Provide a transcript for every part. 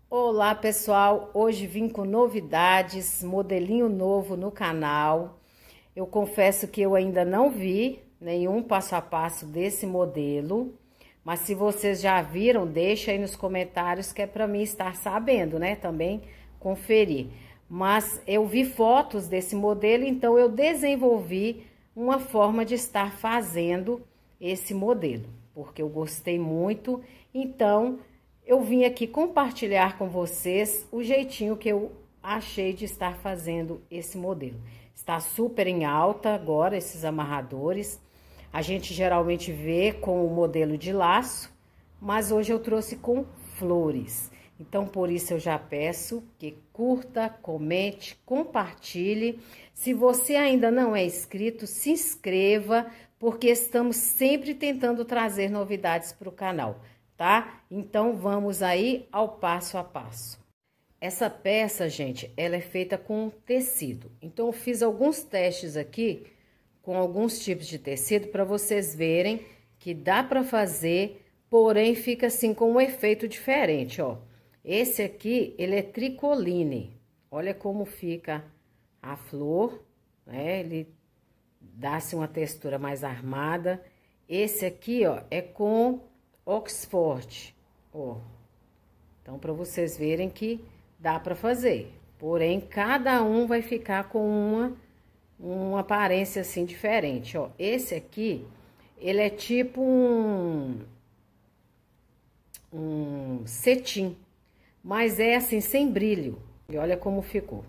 Olá pessoal, hoje vim com novidades, modelinho novo no canal. Eu confesso que eu ainda não vi nenhum passo a passo desse modelo, mas se vocês já viram, deixa aí nos comentários que é para mim estar sabendo, né? Também conferir. Mas eu vi fotos desse modelo, então eu desenvolvi uma forma de estar fazendo esse modelo, porque eu gostei muito, então eu vim aqui compartilhar com vocês o jeitinho que eu achei de estar fazendo esse modelo. Está super em alta agora esses amarradores. A gente geralmente vê com o modelo de laço, mas hoje eu trouxe com flores. Então, por isso eu já peço que curta, comente, compartilhe. Se você ainda não é inscrito, se inscreva, porque estamos sempre tentando trazer novidades para o canal, tá? Então, vamos aí ao passo a passo. Essa peça, gente, ela é feita com tecido. Então, eu fiz alguns testes aqui com alguns tipos de tecido para vocês verem que dá para fazer, porém fica assim com um efeito diferente, ó. Esse aqui, ele é tricoline. Olha como fica a flor, né? Ele dá-se uma textura mais armada. Esse aqui, ó, é com Oxford, ó. Então, para vocês verem que dá para fazer. Porém, cada um vai ficar com uma aparência assim diferente, ó. Esse aqui, ele é tipo um cetim, mas é assim, sem brilho. E olha como ficou.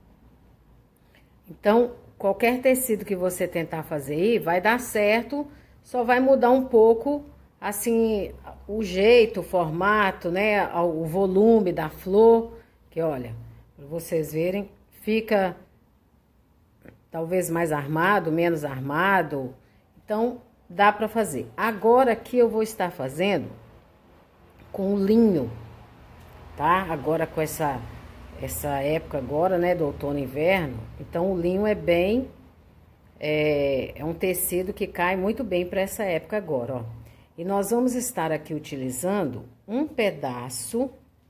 Então, qualquer tecido que você tentar fazer aí, vai dar certo, só vai mudar um pouco, assim, o jeito, o formato, né, o volume da flor, que olha, para vocês verem, fica talvez mais armado, menos armado, então dá para fazer. Agora aqui eu vou estar fazendo com linho, tá? Agora com essa época agora, né, do outono e inverno, então o linho é bem, é um tecido que cai muito bem para essa época agora, ó. E nós vamos estar aqui utilizando um pedaço,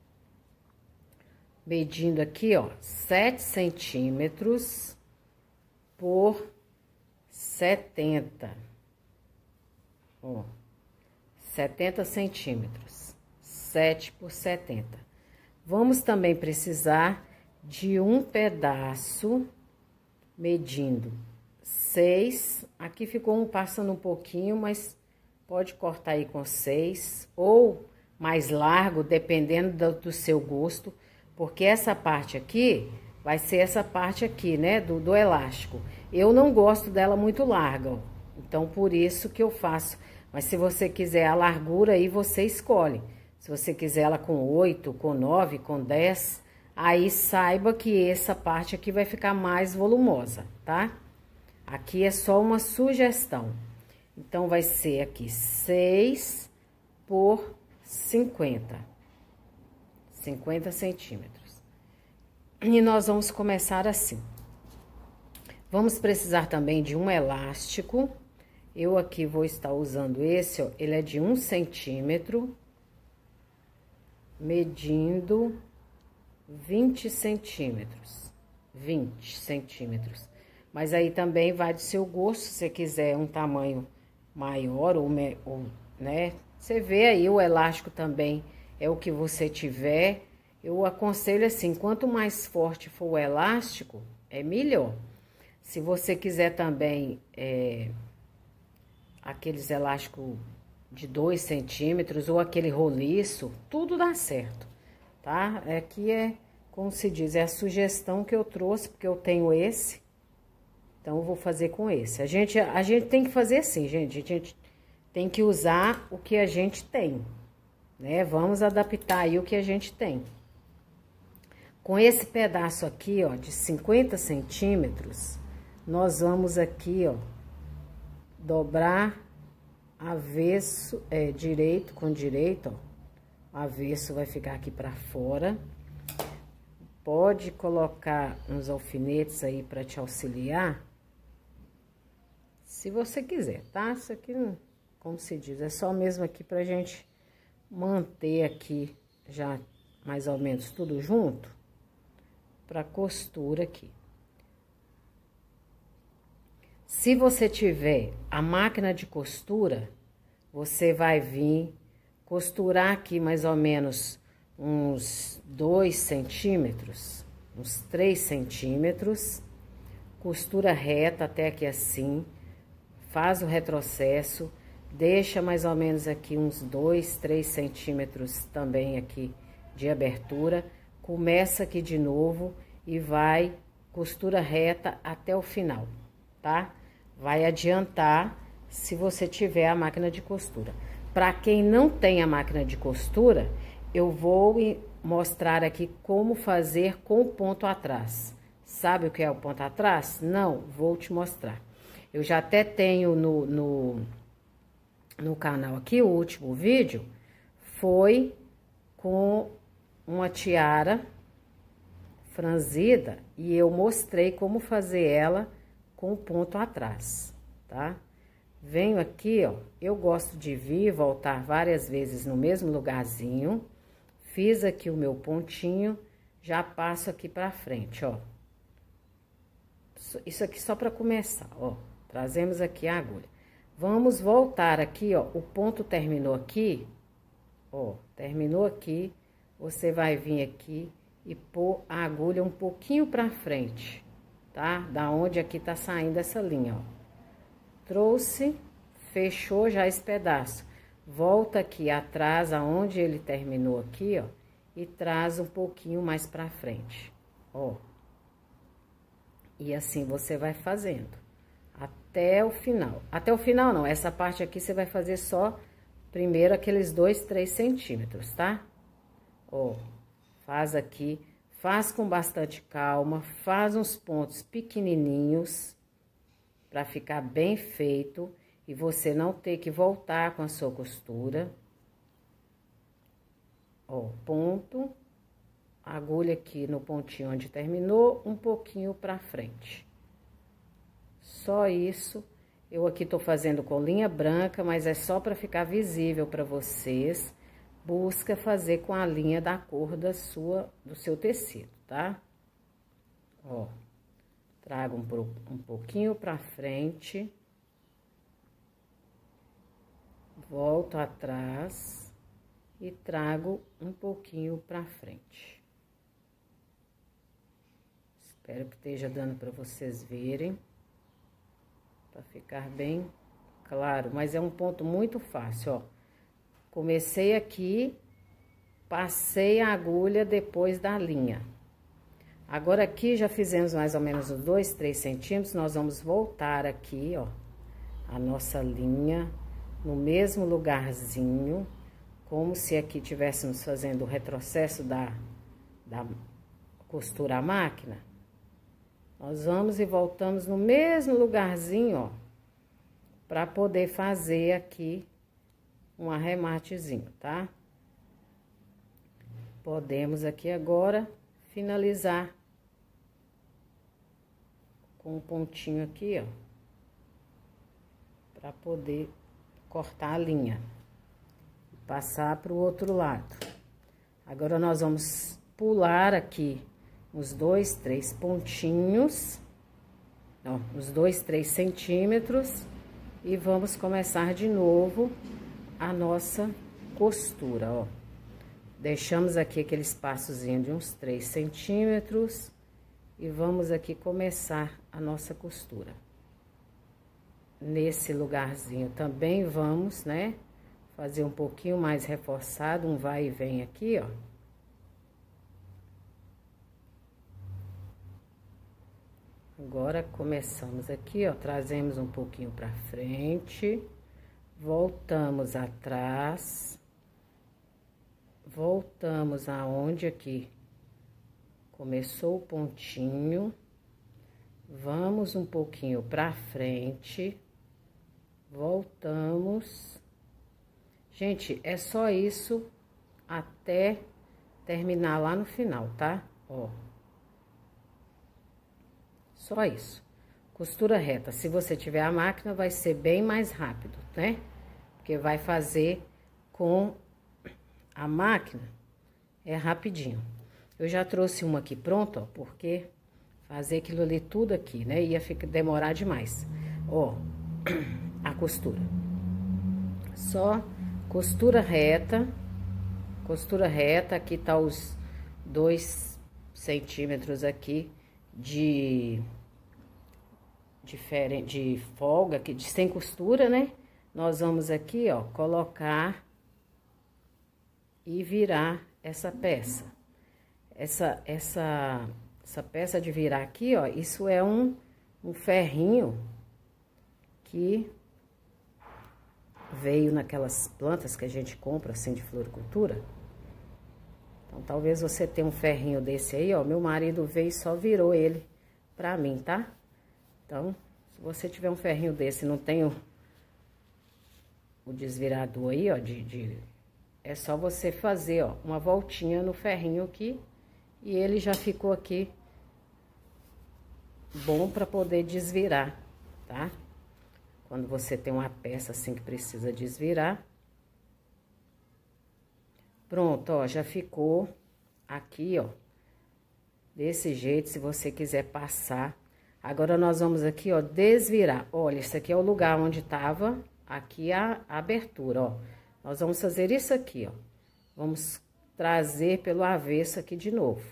medindo aqui, ó, 7 centímetros por 70, ó, 70 centímetros, 7 por 70. Vamos também precisar de um pedaço, medindo 6, aqui ficou passando um pouquinho, mas pode cortar aí com 6, ou mais largo, dependendo do seu gosto, porque essa parte aqui vai ser essa parte aqui, né, do elástico. Eu não gosto dela muito larga, ó, então por isso que eu faço. Mas se você quiser a largura aí, você escolhe. Se você quiser ela com 8, com 9, com 10, aí saiba que essa parte aqui vai ficar mais volumosa, tá? Aqui é só uma sugestão. Então, vai ser aqui 6 por 50 centímetros. E nós vamos começar assim. Vamos precisar também de um elástico. Eu aqui vou estar usando esse, ó, ele é de 1 centímetro, medindo 20 centímetros. 20 centímetros. Mas aí também vai do seu gosto, se você quiser um tamanho maior ou né? Você vê aí, o elástico também é o que você tiver. Eu aconselho assim, quanto mais forte for o elástico, é melhor. Se você quiser também aqueles elásticos de 2 centímetros ou aquele roliço, tudo dá certo, tá? Aqui como se diz, é a sugestão que eu trouxe, porque eu tenho esse. Então, eu vou fazer com esse. A gente tem que fazer assim, gente. A gente tem que usar o que a gente tem, né? Vamos adaptar aí o que a gente tem. Com esse pedaço aqui, ó, de 50 centímetros, nós vamos aqui, ó, dobrar avesso, direito com direito, ó. O avesso vai ficar aqui pra fora. Pode colocar uns alfinetes aí pra te auxiliar, se você quiser, tá? Isso aqui, como se diz, é só mesmo aqui pra gente manter aqui já mais ou menos tudo junto, pra costura aqui. Se você tiver a máquina de costura, você vai vir costurar aqui mais ou menos uns 2 centímetros, uns 3 centímetros, costura reta até aqui assim, faz o retrocesso, deixa mais ou menos aqui uns 2, 3 centímetros também aqui de abertura, começa aqui de novo e vai costura reta até o final, tá? Vai adiantar se você tiver a máquina de costura. Para quem não tem a máquina de costura, eu vou mostrar aqui como fazer com o ponto atrás. Sabe o que é o ponto atrás? Não, vou te mostrar. Eu já até tenho no canal aqui, o último vídeo, foi com uma tiara franzida e eu mostrei como fazer ela com o ponto atrás, tá? Venho aqui, ó, eu gosto de vir e voltar várias vezes no mesmo lugarzinho. Fiz aqui o meu pontinho, já passo aqui pra frente, ó. Isso aqui só pra começar, ó. Trazemos aqui a agulha. Vamos voltar aqui, ó, o ponto terminou aqui, ó, terminou aqui. Você vai vir aqui e pôr a agulha um pouquinho pra frente, tá? Da onde aqui tá saindo essa linha, ó. Trouxe, fechou já esse pedaço. Volta aqui atrás, aonde ele terminou aqui, ó, e traz um pouquinho mais pra frente, ó. E assim você vai fazendo até o final. Até o final não, essa parte aqui você vai fazer só primeiro aqueles 2, 3 centímetros, tá? Ó, faz aqui, faz com bastante calma, faz uns pontos pequenininhos pra ficar bem feito e você não ter que voltar com a sua costura. Ó, ponto, agulha aqui no pontinho onde terminou, um pouquinho pra frente. Só isso. Eu aqui tô fazendo com linha branca, mas é só pra ficar visível pra vocês. Busca fazer com a linha da cor do seu tecido, tá? Ó, trago um pouquinho pra frente. Volto atrás e trago um pouquinho pra frente. Espero que esteja dando pra vocês verem, pra ficar bem claro, mas é um ponto muito fácil, ó. Comecei aqui, passei a agulha depois da linha. Agora aqui já fizemos mais ou menos uns 2, 3 centímetros, nós vamos voltar aqui, ó, a nossa linha no mesmo lugarzinho, como se aqui tivéssemos fazendo o retrocesso da costura à máquina. Nós vamos e voltamos no mesmo lugarzinho, ó, para poder fazer aqui um arrematezinho, tá? Podemos aqui agora finalizar com um pontinho aqui, ó, para poder cortar a linha e passar para o outro lado. Agora nós vamos pular aqui uns 2, 3 pontinhos, ó, uns 2, 3 centímetros e vamos começar de novo a nossa costura, ó. Deixamos aqui aquele espaçozinho de uns 3 centímetros e vamos aqui começar a nossa costura. Nesse lugarzinho também vamos, né, fazer um pouquinho mais reforçado, um vai e vem aqui, ó. Agora, começamos aqui, ó, trazemos um pouquinho pra frente, voltamos atrás, voltamos aonde aqui começou o pontinho, vamos um pouquinho pra frente, voltamos. Gente, é só isso até terminar lá no final, tá? Ó. Só isso. Costura reta. Se você tiver a máquina, vai ser bem mais rápido, né? Porque vai fazer com a máquina, é rapidinho. Eu já trouxe uma aqui pronta, ó, porque fazer aquilo ali tudo aqui, né, ia demorar demais. Ó, a costura. Só costura reta, aqui tá os 2 centímetros aqui de folga, aqui, de sem costura, né? Nós vamos aqui, ó, colocar e virar essa peça. Essa peça de virar aqui, ó, isso é um ferrinho que veio naquelas plantas que a gente compra, assim, de floricultura. Então, talvez você tenha um ferrinho desse aí, ó. Meu marido veio e só virou ele pra mim, tá? Então, se você tiver um ferrinho desse e não tem o desvirador aí, ó, é só você fazer, ó, uma voltinha no ferrinho aqui e ele já ficou aqui bom pra poder desvirar, tá? Quando você tem uma peça assim que precisa desvirar. Pronto, ó, já ficou aqui, ó, desse jeito, se você quiser passar. Agora, nós vamos aqui, ó, desvirar. Olha, esse aqui é o lugar onde tava aqui a abertura, ó. Nós vamos fazer isso aqui, ó. Vamos trazer pelo avesso aqui de novo.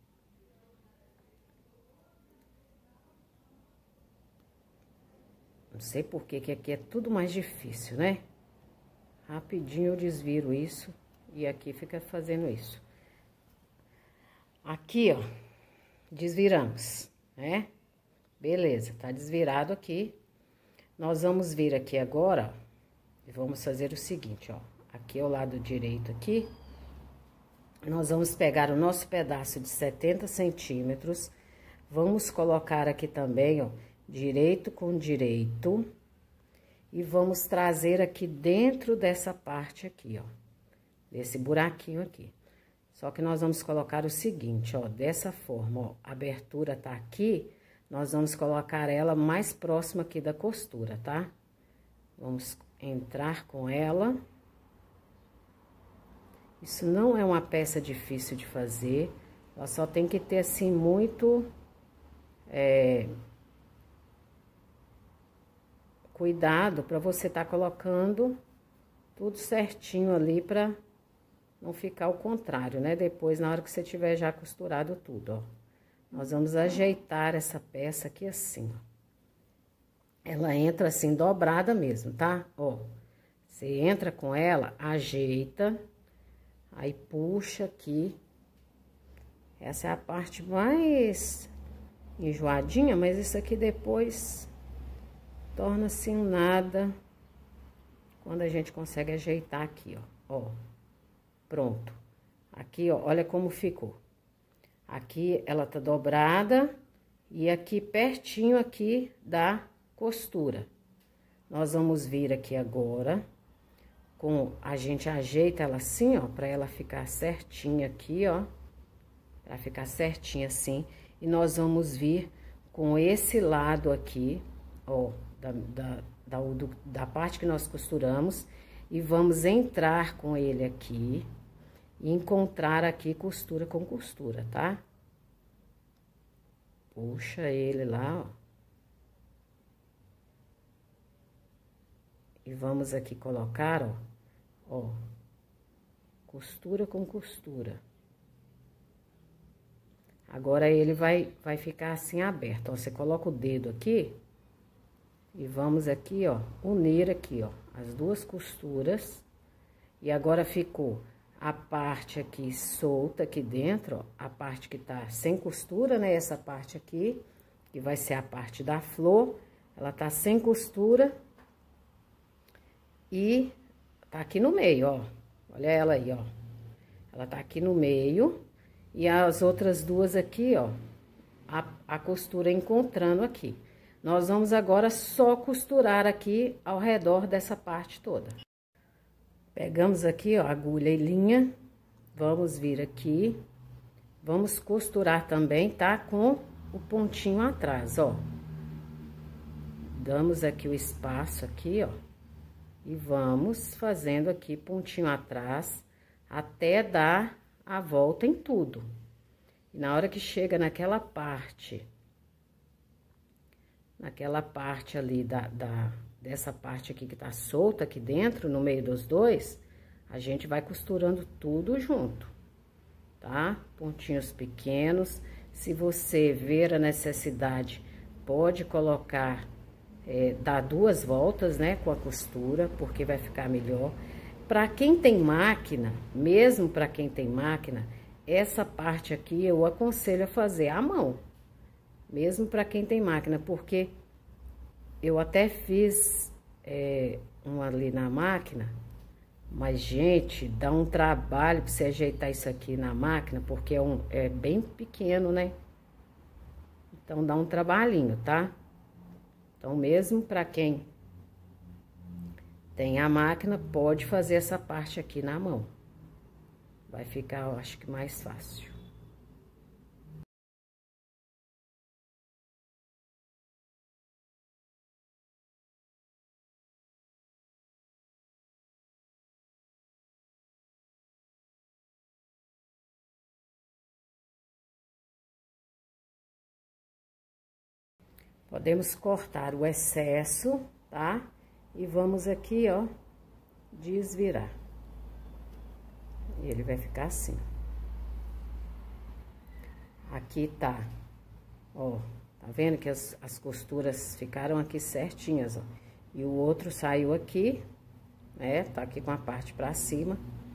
Não sei por que aqui é tudo mais difícil, né? Rapidinho eu desviro isso e aqui fica fazendo isso. Aqui, ó, desviramos, né? Beleza, tá desvirado aqui. Nós vamos vir aqui agora, ó, e vamos fazer o seguinte, ó. Aqui é o lado direito aqui. Nós vamos pegar o nosso pedaço de 70 centímetros. Vamos colocar aqui também, ó, direito com direito. E vamos trazer aqui dentro dessa parte aqui, ó. Desse buraquinho aqui. Só que nós vamos colocar o seguinte, ó, dessa forma, ó. A abertura tá aqui, nós vamos colocar ela mais próxima aqui da costura, tá? Vamos entrar com ela. Isso não é uma peça difícil de fazer, ela só tem que ter, assim, muito cuidado pra você tá colocando tudo certinho ali pra não ficar ao contrário, né? Depois, na hora que você tiver já costurado tudo, ó. Nós vamos ajeitar essa peça aqui assim, ó. Ela entra assim, dobrada mesmo, tá? Ó, você entra com ela, ajeita, aí puxa aqui. Essa é a parte mais enjoadinha, mas isso aqui depois torna-se um nada quando a gente consegue ajeitar aqui, ó. Ó, pronto. Aqui, ó, olha como ficou. Aqui ela tá dobrada e aqui pertinho aqui da costura. Nós vamos vir aqui agora, a gente ajeita ela assim, ó, pra ela ficar certinha aqui, ó. Pra ficar certinha assim. E nós vamos vir com esse lado aqui, ó, da parte que nós costuramos. E vamos entrar com ele aqui. E encontrar aqui costura com costura, tá? Puxa ele lá, ó. E vamos aqui colocar, ó, costura com costura. Agora, ele vai ficar assim aberto, ó. Você coloca o dedo aqui e vamos aqui, ó, unir aqui, ó, as duas costuras. E agora ficou a parte aqui solta aqui dentro, ó, a parte que tá sem costura, né? Essa parte aqui, que vai ser a parte da flor, ela tá sem costura. E tá aqui no meio, ó. Olha ela aí, ó. Ela tá aqui no meio. E as outras duas aqui, ó, a costura encontrando aqui. Nós vamos agora só costurar aqui ao redor dessa parte toda. Pegamos aqui, ó, agulha e linha, vamos vir aqui, vamos costurar também, tá? Com o pontinho atrás, ó. Damos aqui o espaço aqui, ó, e vamos fazendo aqui pontinho atrás, até dar a volta em tudo. E na hora que chega naquela parte ali dessa parte aqui que tá solta aqui dentro, no meio dos dois, a gente vai costurando tudo junto, tá? Pontinhos pequenos. Se você ver a necessidade, pode colocar, dar 2 voltas, né, com a costura, porque vai ficar melhor. Para quem tem máquina, mesmo para quem tem máquina, essa parte aqui eu aconselho a fazer à mão. Mesmo para quem tem máquina, porque eu até fiz um ali na máquina, mas, gente, dá um trabalho para você ajeitar isso aqui na máquina, porque é bem pequeno, né? Então, dá um trabalhinho, tá? Então, mesmo para quem tem a máquina, pode fazer essa parte aqui na mão. Vai ficar, eu acho que mais fácil. Podemos cortar o excesso, tá? E vamos aqui, ó, desvirar. E ele vai ficar assim. Aqui tá, ó, tá vendo que as costuras ficaram aqui certinhas, ó. E o outro saiu aqui, né? Tá aqui com a parte pra cima.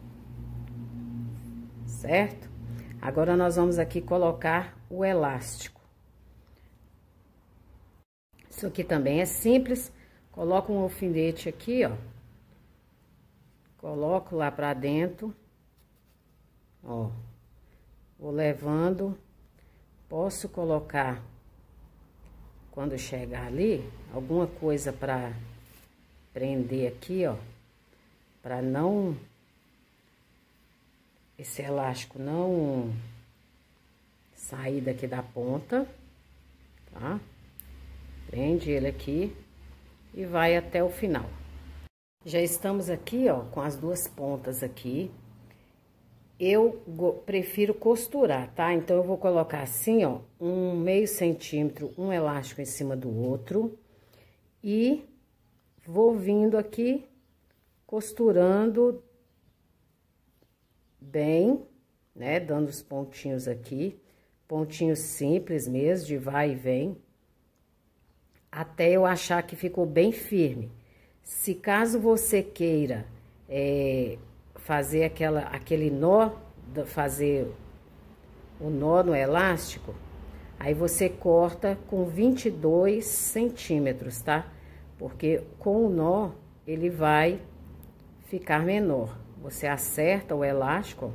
Certo? Agora, nós vamos aqui colocar o elástico. Isso aqui também é simples. Coloco um alfinete aqui, ó. Coloco lá pra dentro. Ó. Vou levando. Posso colocar, quando chegar ali, alguma coisa pra prender aqui, ó. Pra não... esse elástico não sair daqui da ponta, tá? Prende ele aqui e vai até o final. Já estamos aqui, ó, com as 2 pontas aqui. Eu prefiro costurar, tá? Então, eu vou colocar assim, ó, um meio centímetro, um elástico em cima do outro. E vou vindo aqui, costurando bem, né? Dando os pontinhos aqui. Pontinhos simples mesmo, de vai e vem. Até eu achar que ficou bem firme. Se caso você queira fazer aquele nó, fazer o nó no elástico, aí você corta com 22 centímetros, tá? Porque com o nó, ele vai ficar menor. Você acerta o elástico,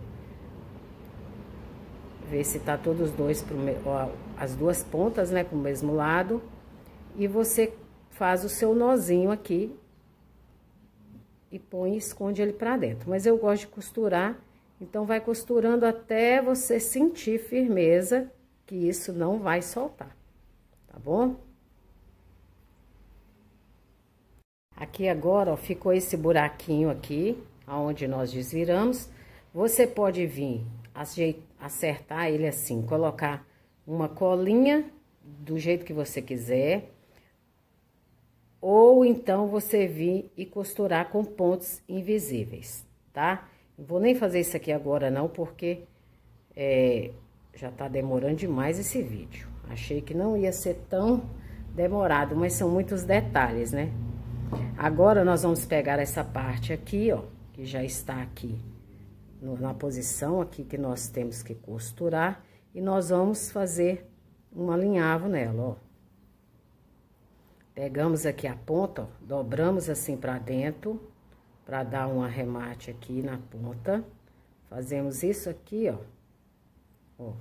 vê se tá todos os dois, as 2 pontas, né, pro mesmo lado. E você faz o seu nozinho aqui e põe e esconde ele pra dentro. Mas eu gosto de costurar, então vai costurando até você sentir firmeza, que isso não vai soltar, tá bom? Aqui agora, ó, ficou esse buraquinho aqui, aonde nós desviramos. Você pode vir acertar ele assim, colocar uma colinha do jeito que você quiser. Ou então, você vir e costurar com pontos invisíveis, tá? Não vou nem fazer isso aqui agora não, porque já tá demorando demais esse vídeo. Achei que não ia ser tão demorado, mas são muitos detalhes, né? Agora, nós vamos pegar essa parte aqui, ó, que já está aqui na posição aqui que nós temos que costurar. E nós vamos fazer um alinhavo nela, ó. Pegamos aqui a ponta, ó, dobramos assim pra dentro, pra dar um arremate aqui na ponta. Fazemos isso aqui, ó. Ó.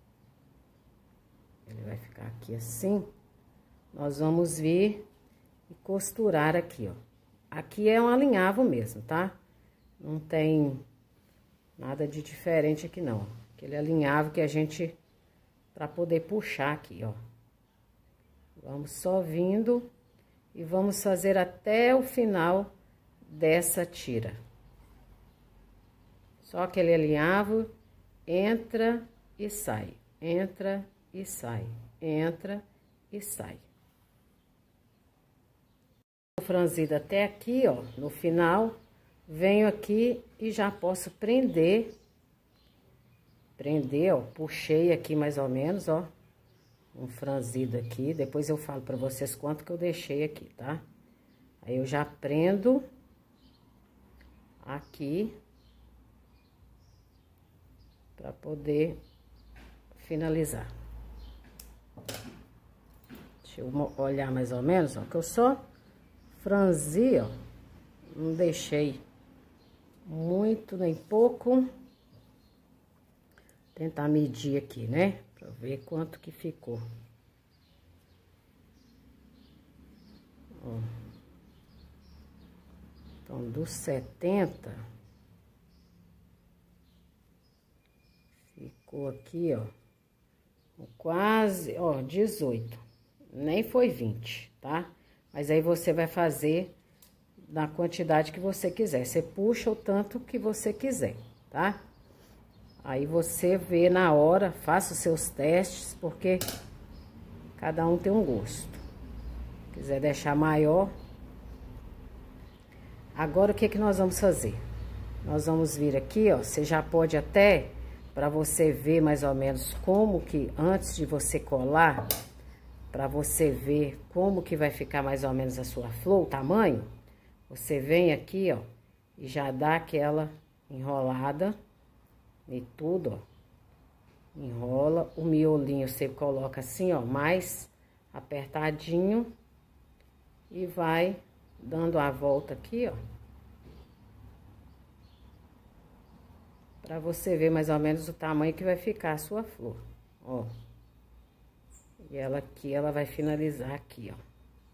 Ele vai ficar aqui assim. Nós vamos vir e costurar aqui, ó. Aqui é um alinhavo mesmo, tá? Não tem nada de diferente aqui, não. Aquele alinhavo que a gente... pra poder puxar aqui, ó. Vamos só vindo e vamos fazer até o final dessa tira. Só aquele alinhavo entra e sai, entra e sai, entra e sai. Franzida até aqui, ó, no final, venho aqui e já posso prender, ó, puxei aqui mais ou menos, ó, um franzido aqui, depois eu falo pra vocês quanto que eu deixei aqui, tá? Aí eu já prendo aqui pra poder finalizar. Deixa eu olhar mais ou menos, ó, que eu só franzi, ó, não deixei muito nem pouco. Tentar medir aqui, né? Pra ver quanto que ficou. Ó. Então, dos 70, ficou aqui, ó, quase, ó, 18. Nem foi 20, tá? Mas aí você vai fazer na quantidade que você quiser. Você puxa o tanto que você quiser, tá? Aí você vê na hora, faça os seus testes, porque cada um tem um gosto. Se quiser deixar maior. Agora, o que que nós vamos fazer? Nós vamos vir aqui, ó, você já pode até, para você ver mais ou menos como que, antes de você colar, para você ver como que vai ficar mais ou menos a sua flor, o tamanho, você vem aqui, ó, e já dá aquela enrolada e tudo, ó. Enrola o miolinho, você coloca assim, ó, mais apertadinho e vai dando a volta aqui, ó. Pra você ver mais ou menos o tamanho que vai ficar a sua flor, ó. E ela aqui, ela vai finalizar aqui, ó.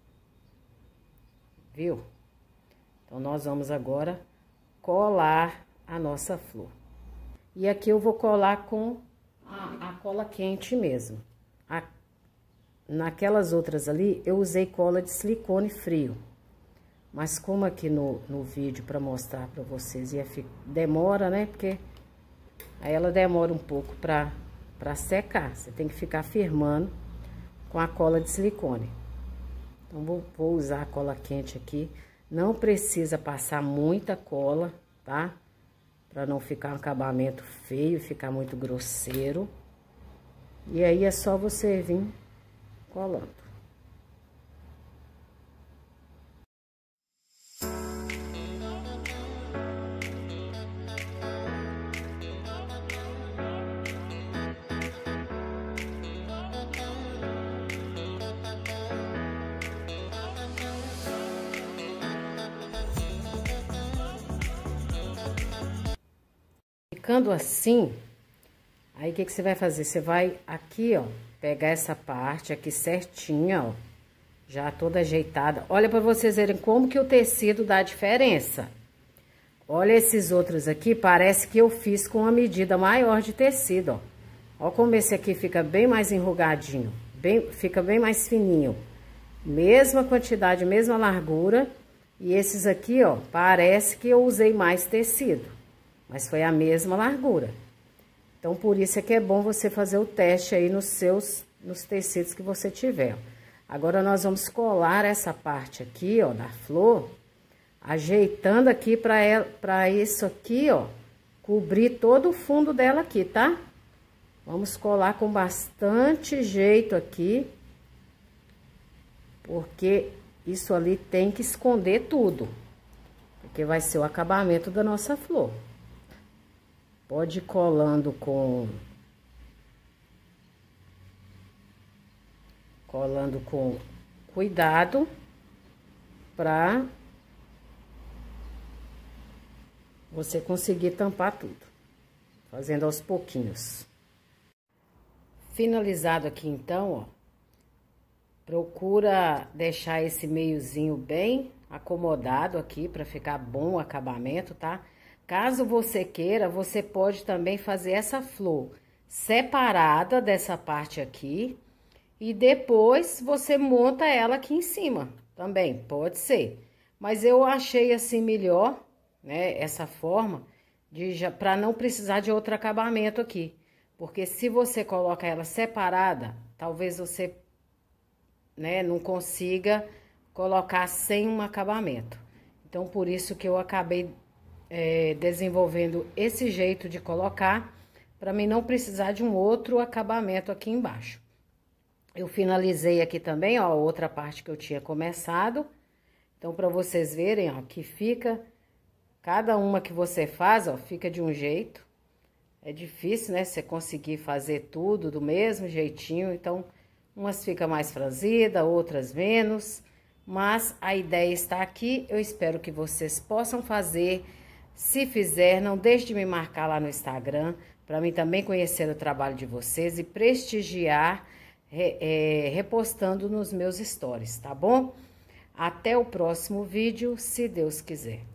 Viu? Então, nós vamos agora colar a nossa flor. E aqui eu vou colar com a cola quente mesmo. Naquelas outras ali, eu usei cola de silicone frio. Mas como aqui no vídeo para mostrar para vocês, demora, né? Porque aí ela demora um pouco para secar. Você tem que ficar firmando com a cola de silicone. Então, vou usar a cola quente aqui. Não precisa passar muita cola, tá? Pra não ficar um acabamento feio, ficar muito grosseiro. E aí, é só você vir colando. Ficando assim, aí o que que você vai fazer? Você vai aqui, ó, pegar essa parte aqui certinha, ó, já toda ajeitada. Olha pra vocês verem como que o tecido dá diferença. Olha esses outros aqui, parece que eu fiz com uma medida maior de tecido, ó. Ó como esse aqui fica bem mais enrugadinho, fica bem mais fininho. Mesma quantidade, mesma largura. E esses aqui, ó, parece que eu usei mais tecido. Mas foi a mesma largura. Então, por isso é que é bom você fazer o teste aí nos tecidos que você tiver. Agora, nós vamos colar essa parte aqui, ó, da flor, ajeitando aqui pra isso aqui, ó, cobrir todo o fundo dela aqui, tá? Vamos colar com bastante jeito aqui, porque isso ali tem que esconder tudo, porque vai ser o acabamento da nossa flor. Pode ir colando com cuidado pra você conseguir tampar tudo, fazendo aos pouquinhos. Finalizado aqui então, ó, procura deixar esse meiozinho bem acomodado aqui para ficar bom o acabamento, tá? Caso você queira, você pode também fazer essa flor separada dessa parte aqui e depois você monta ela aqui em cima, também pode ser. Mas eu achei assim melhor, né, essa forma para não precisar de outro acabamento aqui. Porque se você coloca ela separada, talvez você, né, não consiga colocar sem um acabamento. Então, por isso que eu acabei desenvolvendo esse jeito de colocar, para mim não precisar de um outro acabamento aqui embaixo. Eu finalizei aqui também, ó, a outra parte que eu tinha começado. Então, para vocês verem, ó, que fica, cada uma que você faz, ó, fica de um jeito. É difícil, né, você conseguir fazer tudo do mesmo jeitinho, então, umas fica mais franzida, outras menos, mas a ideia está aqui, eu espero que vocês possam fazer. Se fizer, não deixe de me marcar lá no Instagram, para mim também conhecer o trabalho de vocês e prestigiar, repostando nos meus stories, tá bom? Até o próximo vídeo, se Deus quiser.